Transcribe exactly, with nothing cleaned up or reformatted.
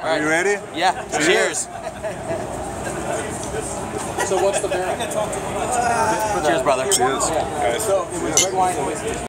All right. Are you ready? Yeah. Cheers. So what's the beer? Cheers, brother. Cheers. Yeah. So it was red wine and whiskey.